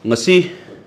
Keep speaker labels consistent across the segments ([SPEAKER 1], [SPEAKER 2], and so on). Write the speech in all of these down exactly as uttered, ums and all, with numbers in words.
[SPEAKER 1] ngasi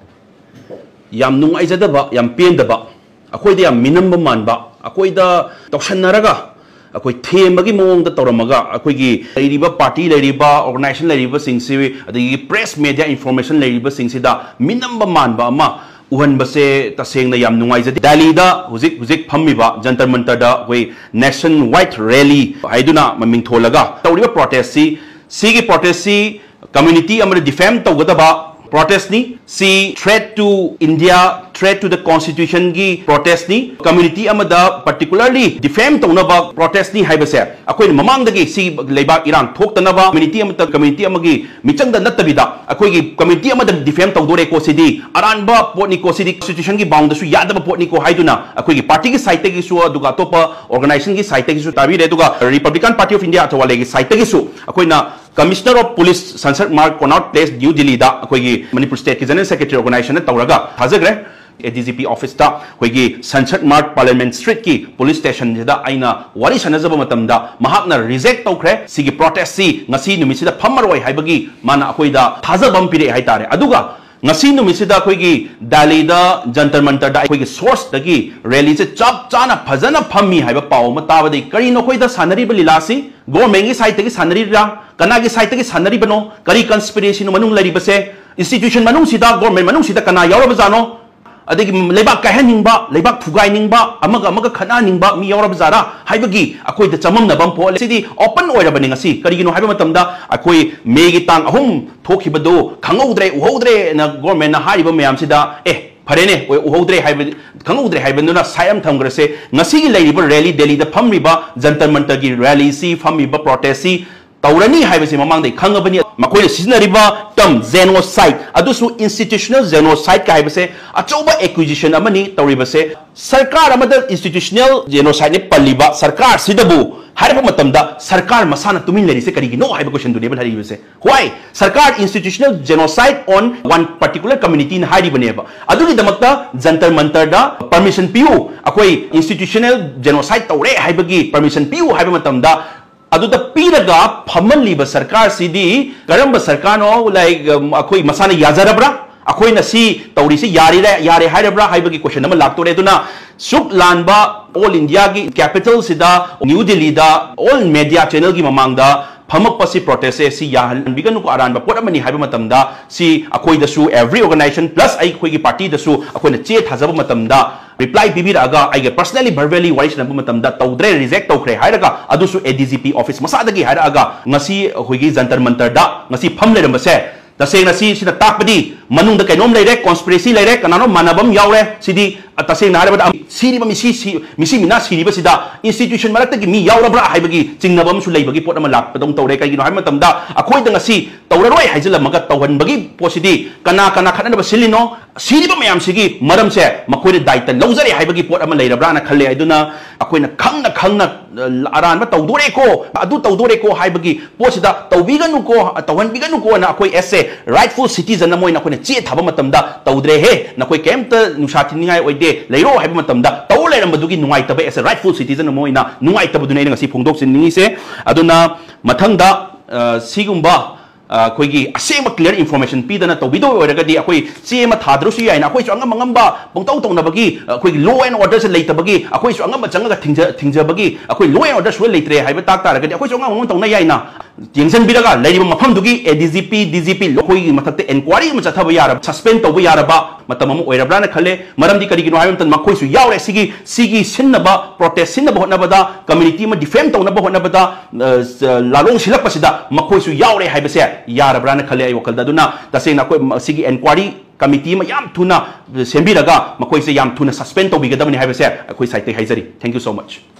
[SPEAKER 1] yam nungaijadaba yam pendaba akoida yam minamba manba akoida tawsannaraga akoi themagi mawongda tawramaga akoigi leiriba party leiriba organization leiriba singsi adigi press media information leiriba singsida minamba manba ama uhanbase tasengna yam nungaijadi Delhi da huzik huzik phammiba jantar mantar da koi nation wide rally haiduna maming tholaga tawriba protest si sigi protest si community amada defame tawgadaba protest ni si threat to India, threat to the constitution gi protest ni community amada particularly defame tawnaba protest ni haibase akoi mamang dagi si leiba Iran thoktanaba community amata community amagi michangda natabida akoi gi community amada defame tawdore ko sidi aranba potni ko sidi constitution gi bound su yadaba potni ko haiduna akoi gi party gi side gi su aduga topa organization gi side gi su tabi re duga Republican Party of India atwa legi side gi su akoi na Commissioner of Police Sansar Mark Connaught Place New Delhi da akoi Manipur State General Secretary Organization tauraga hazagre A D G P office ta akoi Sansar Mark Parliament Street ki police station da aina wari sanazaba matamda mahakna reject tawkhre sigi protest si ngasi numisida phammaroi haibagi mana akoi da thazabam pire haitare aduga ngasi numisida akoi Delhi da jantar mantar da akoi source dagi rally se chap chana phajana phammi haiba paw ma tabadai kari no koi da sanari balila si government gi side gi sanari ra kana gi side gi sanari bano kari conspiracy no manung lari base institution manung sida government manung sida kana yaura bazano adegi lebak ka heningba lebak thugai ningba amaga amaga khana ningba mi yaura bazara haibagi akoi da chamam na bam pole sidi open oira baning asi kari gino haiba matamda akoi megi tang ahum thokibado khangaudre uhodre na government na haiba mayam sida eh farene uhodre haiba khangaudre haiba na sayam thamgrase ngasi gi leiba rally Delhi da phamriba jantar mantar gi rally si phamriba protest si taurani haibase mamangdai khangabani makoina sizinariba term genocide adusu institutional genocide ka haibase achauba acquisition amani tauribase sarkar amada institutional genocide ne palliba sarkar sidabu hariba matamda sarkar masana tumin lerise karigi no haiba question duneba haribase why sarkar institutional genocide on one particular community na haribane ba adugi damakta jantar mantar da permission piu akoi institutional genocide taure haibagi permission piu haiba matamda aduda piraga phamanliba sarkar sidi karamba sarkar no like akoi masana yajarabra akoi na si tauri si yari re yare hairabra haibagi question ama laktore duna suk lanba all India gi capital sida New Delhi da all media channel gi mamangda phamak pasi protest si yahan biganu ko aran ba pot amani haiba matamda si akoi da su every organization plus ai khoi gi party da su akoi na che thajaba matamda reply bibiraga ai personally verbally wise na matamda tawdre reject tawkhre hairaga adusu A D G P office masadagi hairaga ngasi hoigi jantar mantar da ngasi pham lerambase tasengna si sida takpadi manung da kainom leire conspiracy leire kanano manabam yaure sidi tasengna harabada siri ba misi misi mina siri ba sida institution marakta gi mi yaurabra haibagi chingnabam su leibagi pot ama lak padong tawre kai gi no haima tamda akoi da ngasi tawraroi haijala maga tawhan bagi posidi kana kana khana ba silino siri ba mayam sigi maram se makoi da daita lawjari haibagi pot ama leirabra na khalle aiduna akoi na khangna khangna aran ba tawdore ko adu tawdore ko haibagi posida tawbiganu ko tawhan biganu ko na akoi esse rightful citizen na moi na koi che thaba matamda tawdre he na koi kemta nusati ningai oide leiro haiba matamda taw leirambadugi nungai taba as a rightful citizen moi na nungai tabaduna ina ngasi phongdok sin ningi se aduna mathangda sigumba koigi asema clear information pidana tawbido oiragadi akoi chema thadrusu yaina akoi changa mangamba bongtau tongnabagi akoi law and order se leitabagi akoi changa changa thingja thingjabagi akoi law and order su leitre haiba tak taragadi akoi changa mangam tongna yaina jengsan biraga leiriba mafam dugi A D G P D G P lokoi mathakte inquiry ma chathaba yara suspend tawba yaraba matam amu oirabrana khale maramdi karigino haim tan makoi su yaure sigi sigi sinnaba protest sinnaba honabada community ma defend tongnaba honabada lalong silak pasida makoi su yaure haibase yarabrana khale ay wakalda duna tasena koi sigi inquiry committee ma yam thuna sembiraga makoi se yam thuna suspend tawbigadabani haibase akoi site haizari thank you so much.